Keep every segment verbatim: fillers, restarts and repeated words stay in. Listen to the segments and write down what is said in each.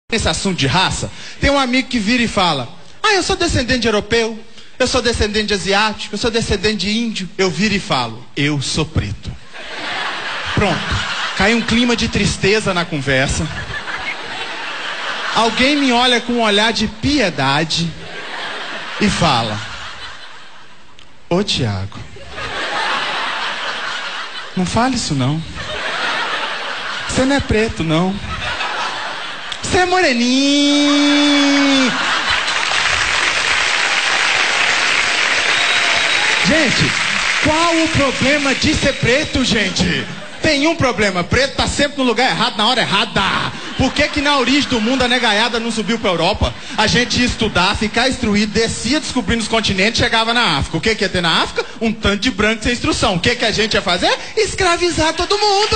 Nesse assunto de raça, tem um amigo que vira e fala: ah, eu sou descendente de europeu, eu sou descendente de asiático, eu sou descendente de índio. Eu viro e falo: eu sou preto. Pronto, cai um clima de tristeza na conversa. Alguém me olha com um olhar de piedade e fala: ô Tiago, não fale isso não. Você não é preto não. Você é moreninho. Gente, qual o problema de ser preto, gente? Tem um problema: preto tá sempre no lugar errado, na hora errada. Por que que na origem do mundo a negaiada não subiu pra Europa? A gente ia estudar, ficar instruído, descia descobrindo os continentes, chegava na África. O que que ia ter na África? Um tanto de branco sem instrução. O que que a gente ia fazer? Escravizar todo mundo.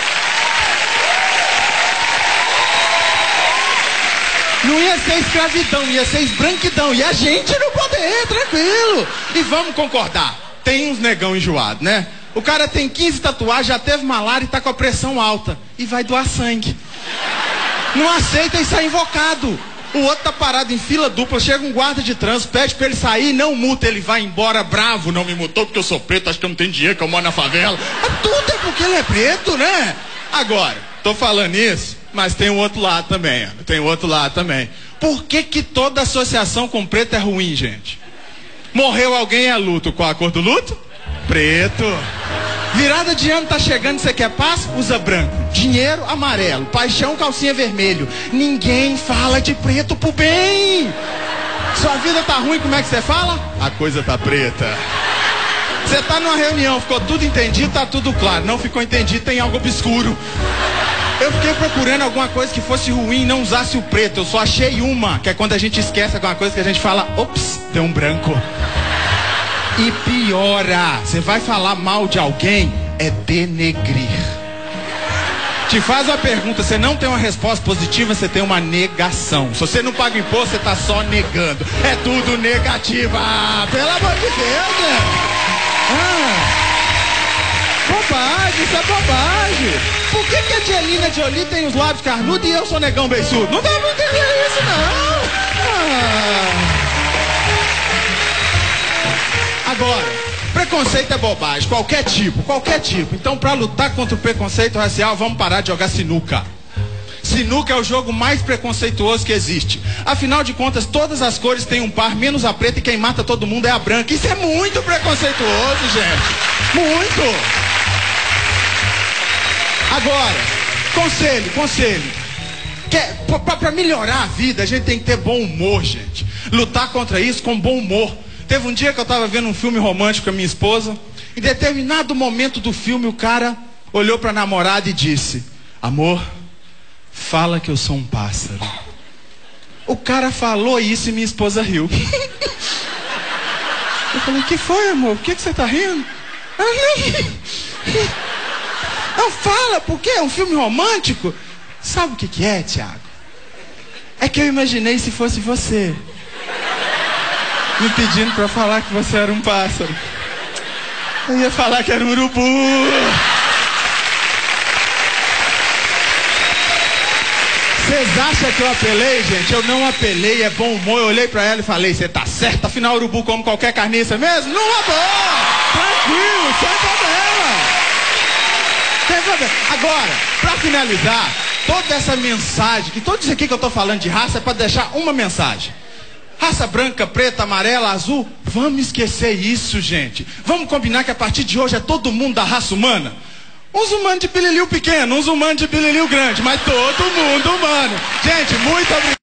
Não ia ser escravidão, ia ser esbranquidão. E a gente no poder, tranquilo. E vamos concordar, tem uns negão enjoado, né? O cara tem quinze tatuagens, já teve malária e tá com a pressão alta. E vai doar sangue. Não aceita e sai invocado. O outro tá parado em fila dupla, chega um guarda de trânsito, pede pra ele sair, não multa, ele vai embora bravo. Não me multou porque eu sou preto, acho que eu não tenho dinheiro, que eu moro na favela. Tudo é porque ele é preto, né? Agora, tô falando isso, mas tem o outro lado também, ó. Tem o outro lado também. Por que que toda associação com preto é ruim, gente? Morreu alguém, é luto. Qual a cor do luto? Preto. Virada de ano tá chegando, você quer paz? Usa branco. Dinheiro, amarelo. Paixão, calcinha vermelho. Ninguém fala de preto pro bem. Sua vida tá ruim, como é que você fala? A coisa tá preta. Você tá numa reunião, ficou tudo entendido, tá tudo claro. Não ficou entendido, tem algo obscuro. Eu fiquei procurando alguma coisa que fosse ruim e não usasse o preto. Eu só achei uma, que é quando a gente esquece alguma coisa que a gente fala: ops, deu um branco. E piora, você vai falar mal de alguém, é denegrir. Te faz uma pergunta, você não tem uma resposta positiva, você tem uma negação. Se você não paga imposto, você tá só negando. É tudo negativo. Ah, pelo amor de Deus, né? Ah, bobagem, isso é bobagem. Por que que a Angelina Jolie tem os lábios carnudos e eu sou negão beiçudo? Não dá pra entender isso, não. Ah. Agora, preconceito é bobagem, qualquer tipo, qualquer tipo. Então, pra lutar contra o preconceito racial, vamos parar de jogar sinuca. Sinuca é o jogo mais preconceituoso que existe. Afinal de contas, todas as cores têm um par, menos a preta, e quem mata todo mundo é a branca. Isso é muito preconceituoso, gente. Muito. Agora, conselho, conselho. Quer, pra, pra melhorar a vida, a gente tem que ter bom humor, gente. Lutar contra isso com bom humor. Teve um dia que eu tava vendo um filme romântico com a minha esposa. Em determinado momento do filme, o cara olhou pra namorada e disse: amor, fala que eu sou um pássaro. O cara falou isso e minha esposa riu. Eu falei: que foi, amor? Por que que você tá rindo? Não fala, por quê? É um filme romântico? Sabe o que que é, Tiago? É que eu imaginei se fosse você me pedindo pra falar que você era um pássaro. Eu ia falar que era um urubu. Vocês acham que eu apelei, gente? Eu não apelei, é bom humor. Eu olhei pra ela e falei: você tá certo, afinal o urubu come qualquer carniça mesmo? Não é bom! Tranquilo, sem problema. Sem problema. Agora, pra finalizar, toda essa mensagem, que tudo isso aqui que eu tô falando de raça é pra deixar uma mensagem. Raça branca, preta, amarela, azul, vamos esquecer isso, gente. Vamos combinar que a partir de hoje é todo mundo da raça humana. Uns humanos de pililil pequeno, uns humanos de pililil grande, mas todo mundo humano. Gente, muito obrigado.